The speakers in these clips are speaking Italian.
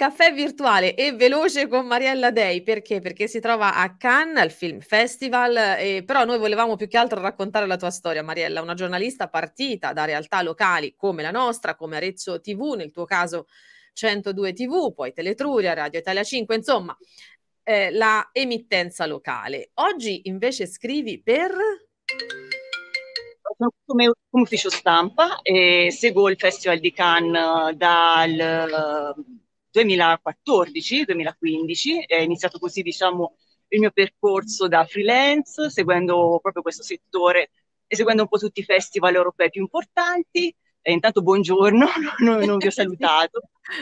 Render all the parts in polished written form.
caffè virtuale e veloce con Mariella Dei, perché? Perché si trova a Cannes al Film Festival, però noi volevamo più che altro raccontare la tua storia, Mariella, una giornalista partita da realtà locali come la nostra, come Arezzo TV, nel tuo caso 102 TV, poi Teletruria, Radio Italia 5, insomma, la emittenza locale. Oggi invece scrivi per... Sono come ufficio stampa e seguo il Festival di Cannes dal 2014-2015. È iniziato così, diciamo, il mio percorso da freelance, seguendo proprio questo settore e seguendo un po' tutti i festival europei più importanti. E intanto buongiorno, non vi ho salutato.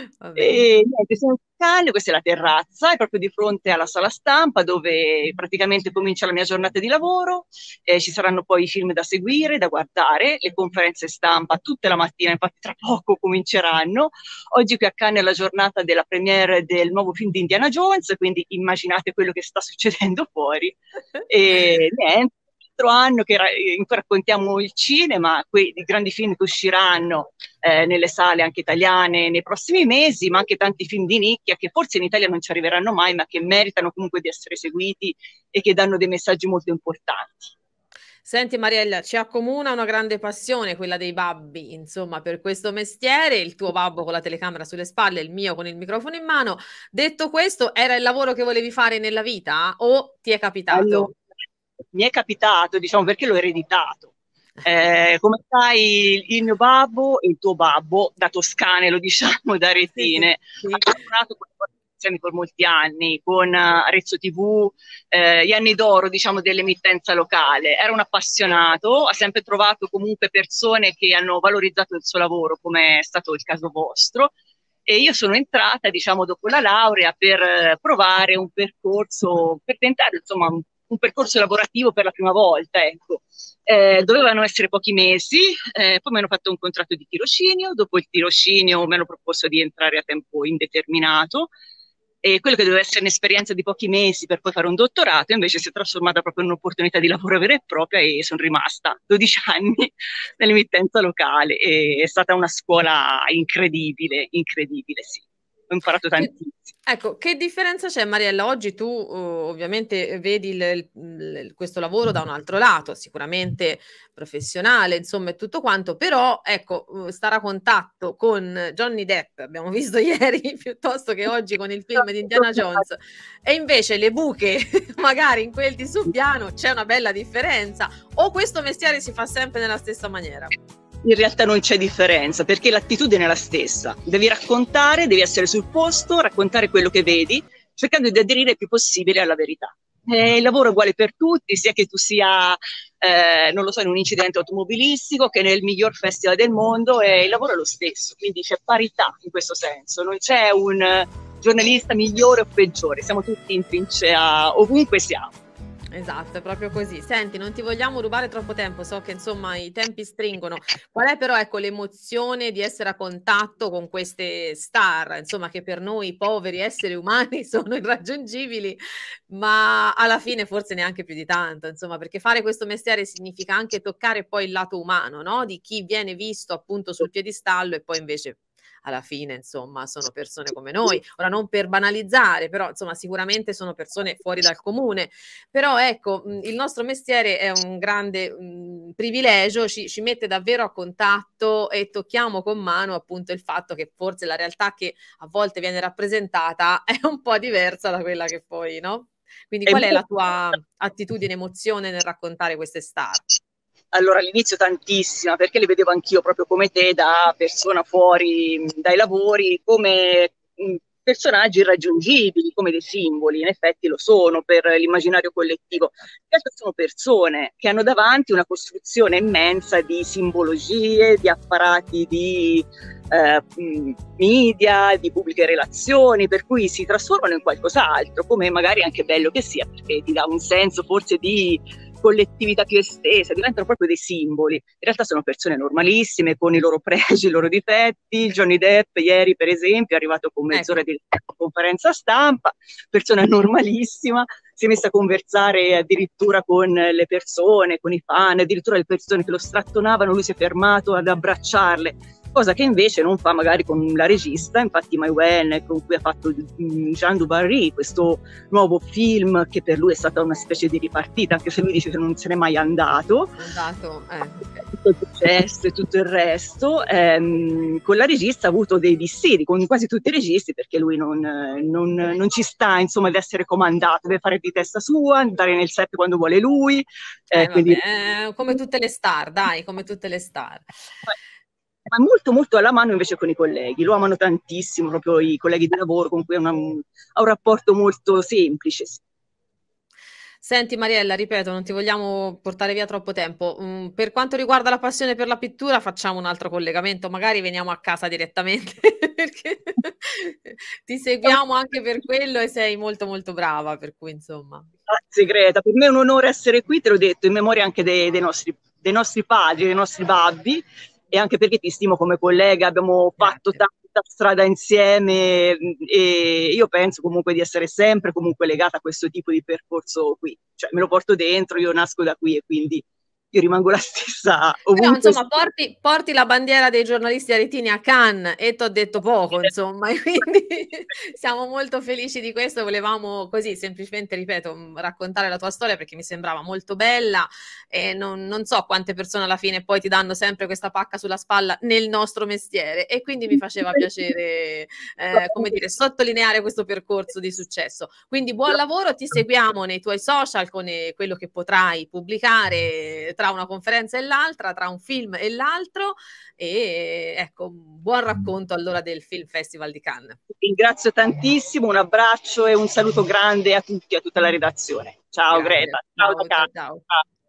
E niente, sono in Cannes, questa è la terrazza, è proprio di fronte alla sala stampa dove praticamente comincia la mia giornata di lavoro. Ci saranno poi i film da seguire, da guardare, le conferenze stampa tutta la mattina, infatti tra poco cominceranno. Oggi qui a Cannes è la giornata della premiere del nuovo film di Indiana Jones, quindi immaginate quello che sta succedendo fuori. E niente, altro anno in cui raccontiamo il cinema, quei grandi film che usciranno nelle sale anche italiane nei prossimi mesi, ma anche tanti film di nicchia che forse in Italia non ci arriveranno mai, ma che meritano comunque di essere seguiti e che danno dei messaggi molto importanti. Senti Mariella, ci accomuna una grande passione, quella dei babbi, insomma, per questo mestiere, il tuo babbo con la telecamera sulle spalle, il mio con il microfono in mano. Detto questo, era il lavoro che volevi fare nella vita o ti è Allora, capitato? mi è capitato, diciamo, perché l'ho ereditato. Come sai, il mio babbo e il tuo babbo, da toscane, lo diciamo, da Sì, sì, retine, sì. ha lavorato con le produzioni per molti anni, con Arezzo TV, gli anni d'oro, diciamo, dell'emittenza locale. Era un appassionato, ha sempre trovato comunque persone che hanno valorizzato il suo lavoro, come è stato il caso vostro. E io sono entrata, diciamo, dopo la laurea per provare un percorso, per tentare, insomma, un percorso lavorativo per la prima volta, ecco. Dovevano essere pochi mesi, poi mi hanno fatto un contratto di tirocinio, dopo il tirocinio mi hanno proposto di entrare a tempo indeterminato e quello che doveva essere un'esperienza di pochi mesi per poi fare un dottorato invece si è trasformata proprio in un'opportunità di lavoro vera e propria e sono rimasta 12 anni nell'emittenza locale e è stata una scuola incredibile, incredibile, sì. Ho imparato tantissimo. Ecco, che differenza c'è, Mariella? Oggi tu ovviamente vedi questo lavoro da un altro lato, sicuramente professionale, insomma, e tutto quanto, però ecco, stare a contatto con Johnny Depp, abbiamo visto ieri, piuttosto che oggi con il film di Indiana Jones, e invece le buche, magari in quel di Subiano, c'è una bella differenza, o questo mestiere si fa sempre nella stessa maniera? In realtà non c'è differenza perché l'attitudine è la stessa. Devi raccontare, devi essere sul posto, raccontare quello che vedi, cercando di aderire il più possibile alla verità. Il lavoro è uguale per tutti, sia che tu sia, non lo so, in un incidente automobilistico che nel miglior festival del mondo, il lavoro è lo stesso, quindi c'è parità in questo senso, non c'è un giornalista migliore o peggiore, siamo tutti in trincea ovunque siamo. Esatto, è proprio così. Senti, non ti vogliamo rubare troppo tempo, so che insomma i tempi stringono. Qual è però, ecco, l'emozione di essere a contatto con queste star, insomma, che per noi poveri esseri umani sono irraggiungibili, ma alla fine forse neanche più di tanto, insomma, perché fare questo mestiere significa anche toccare poi il lato umano, no? Di chi viene visto appunto sul piedistallo e poi invece alla fine, insomma, sono persone come noi. Ora, non per banalizzare, però, insomma, sicuramente sono persone fuori dal comune. Però, ecco, il nostro mestiere è un grande privilegio, ci mette davvero a contatto e tocchiamo con mano, appunto, il fatto che forse la realtà che a volte viene rappresentata è un po' diversa da quella che poi, no? Quindi qual è la tua attitudine, emozione nel raccontare queste star? Allora all'inizio tantissima, perché le vedevo anch'io proprio come te, da persona fuori dai lavori, come personaggi irraggiungibili, come dei simboli, in effetti lo sono per l'immaginario collettivo. In realtà sono persone che hanno davanti una costruzione immensa di simbologie, di apparati di media, di pubbliche relazioni, per cui si trasformano in qualcos'altro, come magari anche bello che sia, perché ti dà un senso forse di collettività più estesa, diventano proprio dei simboli. In realtà sono persone normalissime, con i loro pregi, i loro difetti. Johnny Depp ieri, per esempio, è arrivato con mezz'ora di conferenza stampa, persona normalissima, si è messa a conversare addirittura con le persone, con i fan, addirittura le persone che lo strattonavano, lui si è fermato ad abbracciarle. cosa che invece non fa magari con la regista, infatti Mai Wen, con cui ha fatto Jean du Barry, questo nuovo film che per lui è stata una specie di ripartita, anche se lui dice che non se n'è mai andato. Tutto il processo e tutto il resto, con la regista ha avuto dei dissidi, con quasi tutti i registi, perché lui non ci sta, insomma, ad essere comandato, deve fare di testa sua, andare nel set quando vuole lui. Quindi... come tutte le star, dai, come tutte le star. Ma molto molto alla mano invece con i colleghi, lo amano tantissimo, proprio i colleghi di lavoro con cui ha un rapporto molto semplice. Senti Mariella, ripeto, non ti vogliamo portare via troppo tempo. Per quanto riguarda la passione per la pittura, facciamo un altro collegamento, magari veniamo a casa direttamente, perché ti seguiamo anche per quello e sei molto molto brava, per cui insomma. Grazie Greta, per me è un onore essere qui, te l'ho detto, in memoria anche dei nostri padri, dei nostri babbi, e anche perché ti stimo come collega, abbiamo fatto tanta strada insieme e io penso comunque di essere sempre comunque legata a questo tipo di percorso qui, cioè me lo porto dentro, io nasco da qui e quindi io rimango la stessa ovunque. Però, insomma, porti la bandiera dei giornalisti aretini a Cannes e ti ho detto poco, insomma, e quindi siamo molto felici di questo. Volevamo così semplicemente, ripeto, raccontare la tua storia perché mi sembrava molto bella e non so quante persone alla fine poi ti danno sempre questa pacca sulla spalla nel nostro mestiere e quindi mi faceva piacere, come dire, sottolineare questo percorso di successo. Quindi buon lavoro, ti seguiamo nei tuoi social con quello che potrai pubblicare tra una conferenza e l'altra, tra un film e l'altro e ecco, buon racconto allora del Film Festival di Cannes. Ringrazio tantissimo, un abbraccio e un saluto grande a tutti, a tutta la redazione. Ciao. Grazie. Greta, ciao. Ciao.